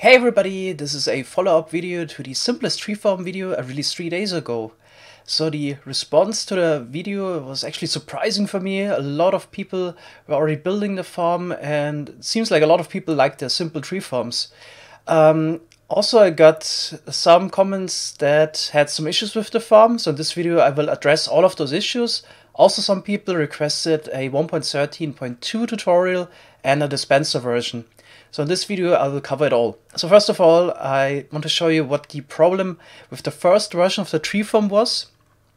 Hey everybody, this is a follow-up video to the simplest tree farm video I released 3 days ago. So the response to the video was actually surprising for me. A lot of people were already building the farm and it seems like a lot of people like their simple tree farms. Also I got some comments that had some issues with the farm, so in this video I will address all of those issues. Also some people requested a 1.13.2 tutorial and a dispenser version. So in this video I will cover it all. So first of all, I want to show you what the problem with the first version of the tree farm was.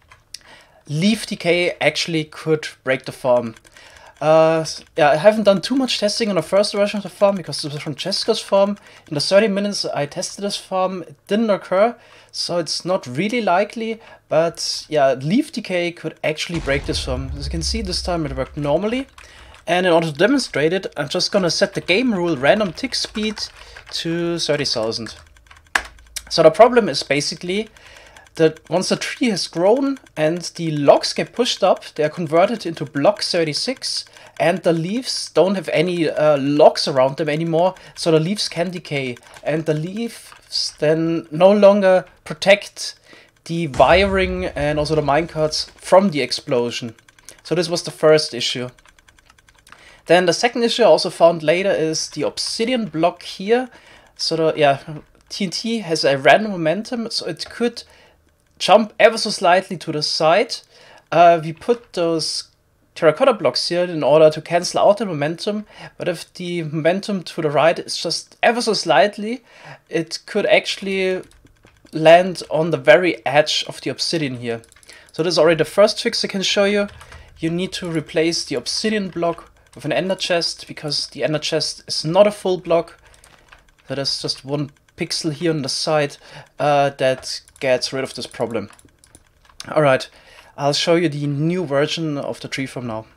Leaf decay actually could break the farm. Yeah, I haven't done too much testing on the first version of the farm because it was from Francesco's farm. In the 30 minutes I tested this farm, it didn't occur, so it's not really likely, but yeah, leaf decay could actually break this farm. As you can see, this time it worked normally. And in order to demonstrate it, I'm just gonna set the game rule random tick speed to 30,000. So the problem is basically that once the tree has grown and the logs get pushed up, they are converted into block 36 and the leaves don't have any logs around them anymore, so the leaves can decay. And the leaves then no longer protect the wiring and also the minecarts from the explosion. So this was the first issue. Then the second issue I also found later is the obsidian block here. So the TNT has a random momentum, so it could jump ever so slightly to the side. We put those terracotta blocks here in order to cancel out the momentum, but if the momentum to the right is just ever so slightly, it could actually land on the very edge of the obsidian here. So this is already the first fix I can show you. You need to replace the obsidian block with an ender chest, because the ender chest is not a full block. So there's just one pixel here on the side that gets rid of this problem. Alright, I'll show you the new version of the tree farm now.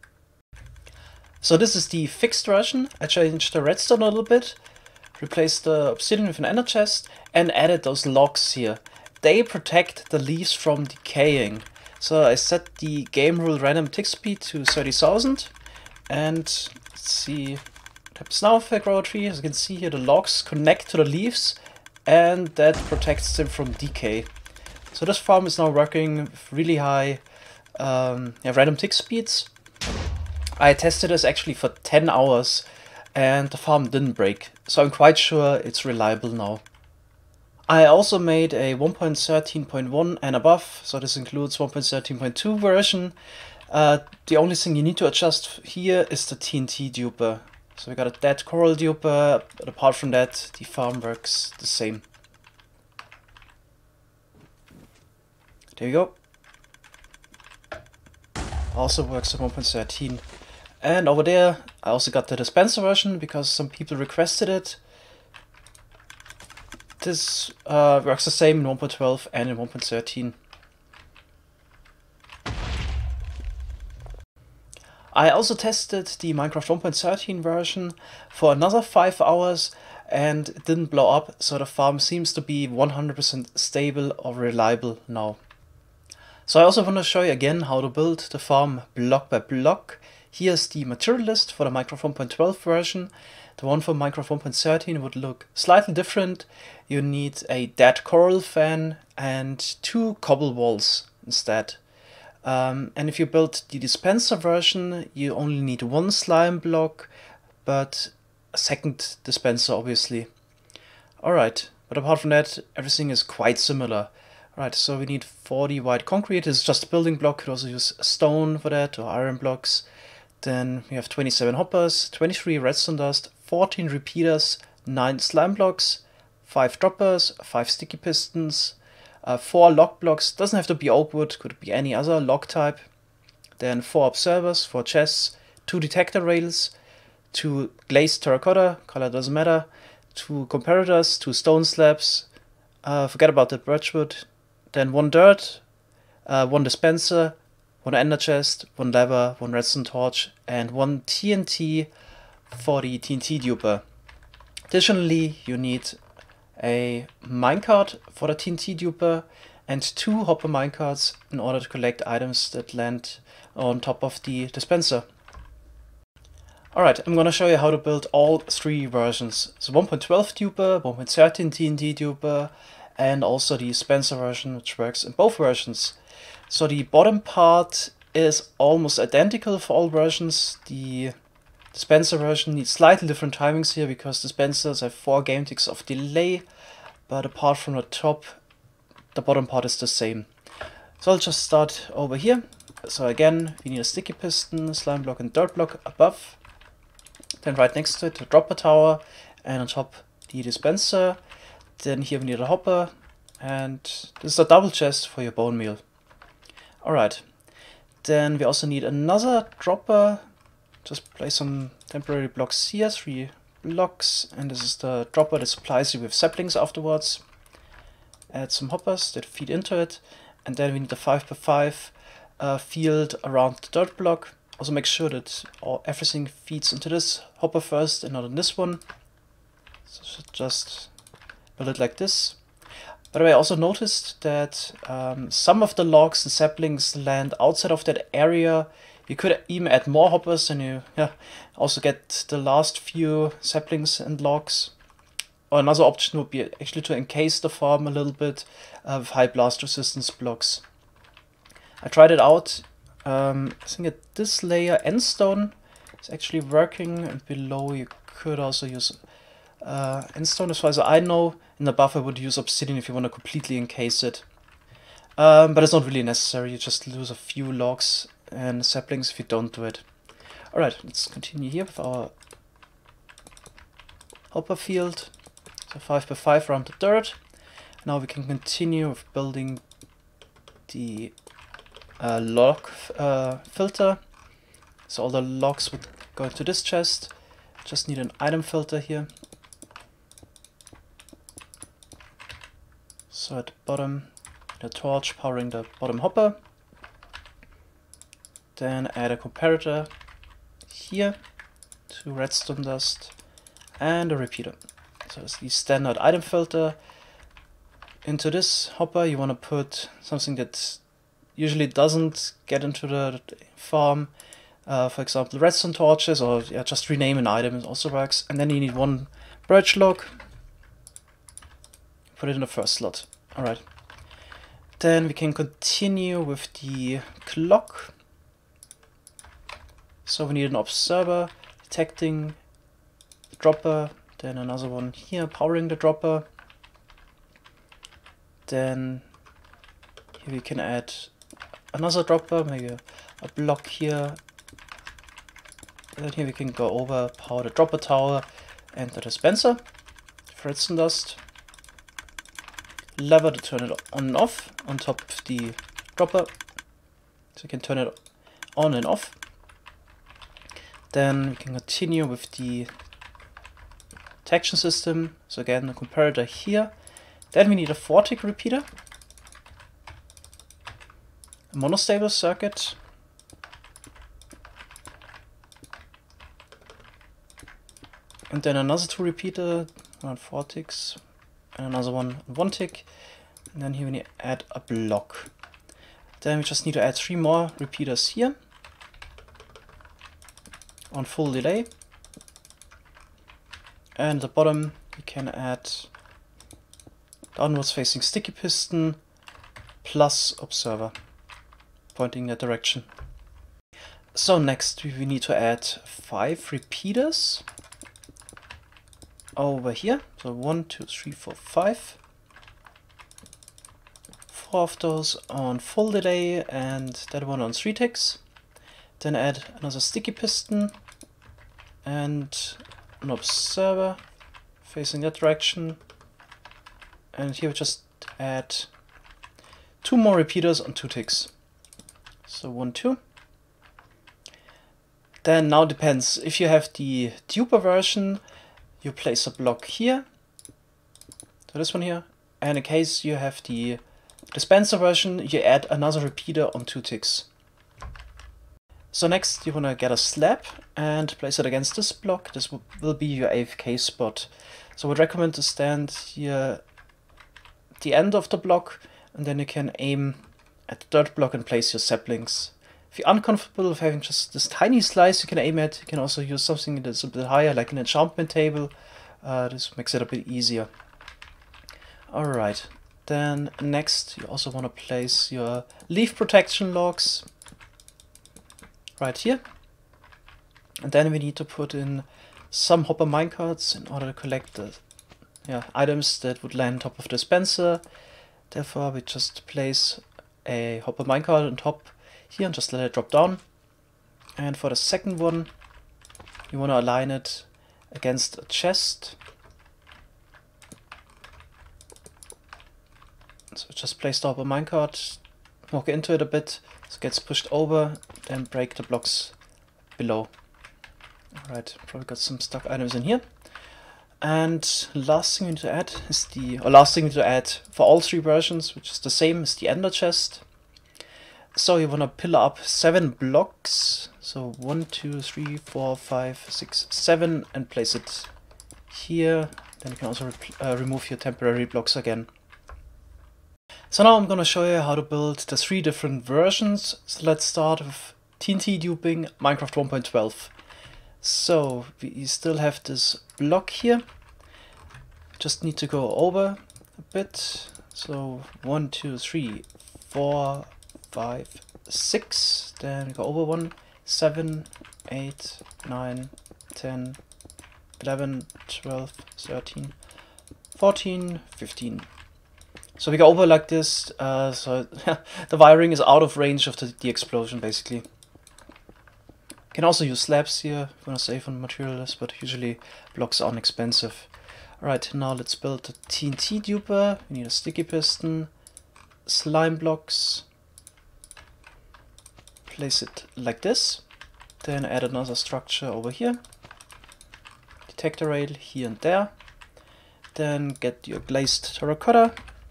So this is the fixed version. I changed the redstone a little bit, replaced the obsidian with an ender chest, and added those logs here. They protect the leaves from decaying. So I set the game rule random tick speed to 30,000. And let's see what happens now if I grow a tree. As you can see here, the logs connect to the leaves and that protects them from decay. So this farm is now working with really high random tick speeds. I tested this actually for 10 hours and the farm didn't break, so I'm quite sure it's reliable now. I also made a 1.13.1 and above, so this includes 1.13.2 version. The only thing you need to adjust here is the TNT duper. So we got a dead coral duper, but apart from that, the farm works the same. There you go. Also works at 1.13. And over there, I also got the dispenser version because some people requested it. This works the same in 1.12 and in 1.13. I also tested the Minecraft 1.13 version for another 5 hours and it didn't blow up, so the farm seems to be 100% stable or reliable now. So I also want to show you again how to build the farm block by block. Here's the material list for the Minecraft 1.12 version. The one for Minecraft 1.13 would look slightly different. You need a dead coral fan and 2 cobble walls instead. And if you build the dispenser version, you only need 1 slime block, but a second dispenser obviously. Alright, but apart from that, everything is quite similar. Alright, so we need 40 white concrete. This is just a building block. You could also use stone for that, or iron blocks. Then we have 27 hoppers, 23 redstone dust, 14 repeaters, 9 slime blocks, 5 droppers, 5 sticky pistons, 4 log blocks. Doesn't have to be oak wood, could be any other log type. Then 4 observers, 4 chests, 2 detector rails, 2 glazed terracotta, color doesn't matter, 2 comparators, 2 stone slabs, forget about the birchwood, then 1 dirt, 1 dispenser, 1 ender chest, 1 lever, 1 redstone torch, and 1 TNT for the TNT duper. Additionally, you need a minecart for the TNT duper and 2 hopper minecarts in order to collect items that land on top of the dispenser. Alright, I'm gonna show you how to build all three versions. So 1.12 duper, 1.13 TNT duper, and also the Spencer version, which works in both versions. So the bottom part is almost identical for all versions. The Spencer version needs slightly different timings here because the Spencers have 4 game ticks of delay, but apart from the top, the bottom part is the same. So I'll just start over here. So again, we need a sticky piston, slime block and dirt block above. Then right next to it, the dropper tower, and on top the dispenser. Then here we need a hopper, and this is a double chest for your bone meal. Alright, then we also need another dropper. Just place some temporary blocks here, 3 blocks, and this is the dropper that supplies you with saplings afterwards. Add some hoppers that feed into it, and then we need a 5x5 field around the dirt block. Also make sure that everything feeds into this hopper first and not in this one. So just build it like this. By the way, I also noticed that some of the logs and saplings land outside of that area. You could even add more hoppers and you also get the last few saplings and logs. Or another option would be actually to encase the farm a little bit with high blast resistance blocks. I tried it out. I think at this layer, Endstone is actually working, and below you could also use Endstone. As far as I know, in the buffer would use Obsidian if you want to completely encase it. But it's not really necessary, you just lose a few logs and saplings if you don't do it. Alright, let's continue here with our hopper field. So 5x5 around the dirt. Now we can continue with building the log filter. So all the logs would go into this chest. Just need an item filter here. So at the bottom, the torch powering the bottom hopper. Then add a comparator here to redstone dust and a repeater. So it's the standard item filter. Into this hopper you want to put something that usually doesn't get into the farm. For example, redstone torches, or just rename an item, it also works. And then you need 1 birch log. Put it in the first slot. Alright. Then we can continue with the clock. So we need an observer detecting the dropper, then another one here powering the dropper. Then here we can add another dropper, maybe a block here. And then here we can go over, power the dropper tower and the dispenser, redstone dust. Lever to turn it on and off on top of the dropper, so you can turn it on and off. Then we can continue with the detection system. So again, the comparator here. Then we need a 4-tick repeater, a monostable circuit, and then another 2 repeater, around 4 ticks, and another one 1 tick. And then here we need to add a block. Then we just need to add 3 more repeaters here on full delay. And at the bottom we can add downwards facing sticky piston plus observer pointing that direction. So next we need to add 5 repeaters over here. So 1, 2, 3, 4, 5. 4 of those on full delay and that one on 3 ticks. Then add another sticky piston and an observer facing that direction. And here we just add 2 more repeaters on 2 ticks. So 1, 2. Then now depends. If you have the duper version, you place a block here. So this one here. And in case you have the dispenser version, you add another repeater on 2 ticks. So next you want to get a slab and place it against this block. This will be your AFK spot. So I would recommend to stand here at the end of the block, and then you can aim at the dirt block and place your saplings If you're uncomfortable with having just this tiny slice you can aim at, you can also use something that's a bit higher, like an enchantment table. This makes it a bit easier. Alright, then next you also want to place your leaf protection logs right here. And then we need to put in some hopper minecarts in order to collect the items that would land on top of the dispenser. Therefore we just place a hopper minecart on top here and just let it drop down. And for the second one, you want to align it against a chest. So just place the hopper minecart, walk into it a bit, so it gets pushed over, then break the blocks below. Alright, probably got some stuck items in here. And last thing we need to add is last thing we need to add for all three versions, which is the same as the ender chest. So you want to pillar up 7 blocks, so 1, 2, 3, 4, 5, 6, 7, and place it here. Then you can also remove your temporary blocks again. So now I'm going to show you how to build the 3 different versions. So let's start with TNT duping Minecraft 1.12. So we still have this block here. Just need to go over a bit. So 1, 2, 3, 4, 5, 6. Then go over 1, 7, 8, 9, 10, 11, 12, 13, 14, 15. So we go over like this, so the wiring is out of range of the explosion basically. You can also use slabs here if you want to save on materials, but usually blocks aren't expensive. Alright, now let's build the TNT duper. We need a sticky piston, slime blocks, place it like this, then add another structure over here, detector rail here and there, then get your glazed terracotta,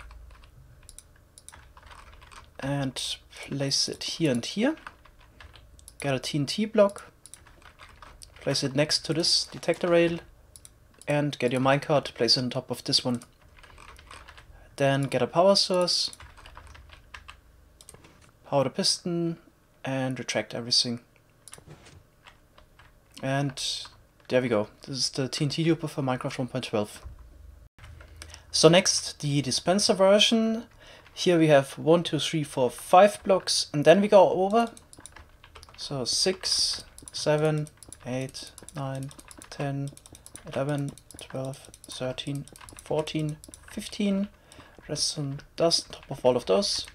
and place it here and here. Get a TNT block, place it next to this detector rail, and get your minecart, place it on top of this one. Then get a power source, power the piston, and retract everything. And there we go. This is the TNT duper for Minecraft 1.12. So next, the dispenser version. Here we have 1, 2, 3, 4, 5 blocks, and then we go over. So 6, 7, 8, 9, 10, 11, 12, 13, 14, 15. Redstone dust on top of all of those.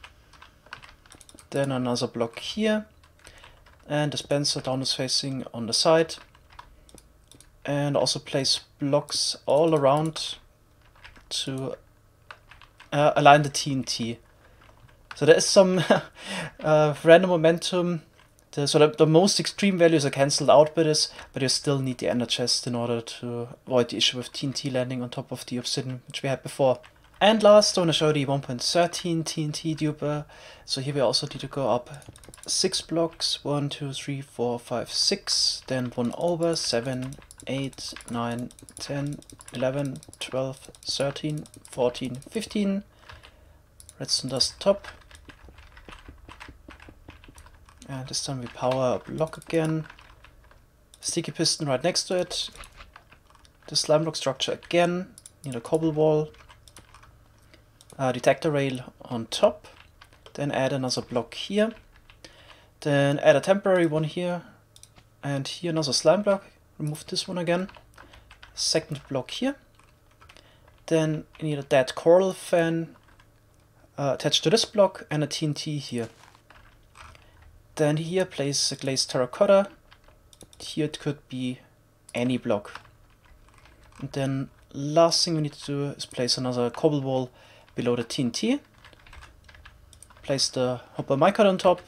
Then another block here. And dispenser down is facing on the side. And also place blocks all around to align the TNT. So there is some random momentum. So the most extreme values are cancelled out by this, but you still need the ender chest in order to avoid the issue with TNT landing on top of the obsidian, which we had before. And last, I want to show the 1.13 TNT duper. So here we also need to go up 6 blocks, 1, 2, 3, 4, 5, 6, then 1 over, 7, 8, 9, 10, 11, 12, 13, 14, 15. Redstone dust top. And this time we power a block again. Sticky piston right next to it. The slime block structure again. Need a cobble wall. Detector rail on top. Then add another block here. Then add a temporary one here. And here another slime block. Remove this one again. Second block here. Then you need a dead coral fan attached to this block and a TNT here. Then here place a glazed terracotta. Here it could be any block. And then last thing we need to do is place another cobble wall below the TNT. Place the hopper minecart on top.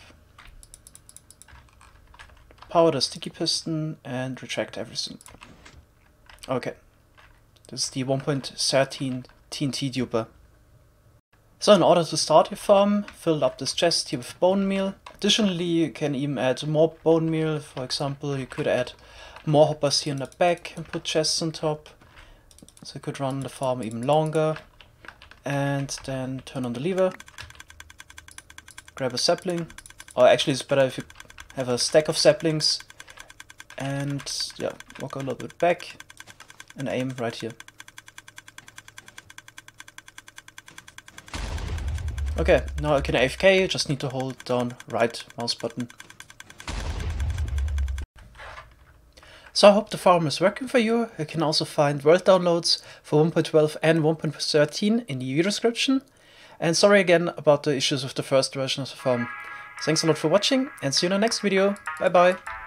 Power the sticky piston and retract everything. Okay. This is the 1.13 TNT duper. So in order to start your farm, fill up this chest here with bone meal. Additionally, you can even add more bone meal. For example, you could add more hoppers here in the back and put chests on top. So you could run the farm even longer. And then turn on the lever. Grab a sapling or actually it's better if you have a stack of saplings and yeah, walk a little bit back and aim right here. Okay, now I can AFK, just need to hold down right mouse button. So I hope the farm is working for you. You can also find world downloads for 1.12 and 1.13 in the video description. And sorry again about the issues with the first version of the farm. Thanks a lot for watching and see you in the next video. Bye bye.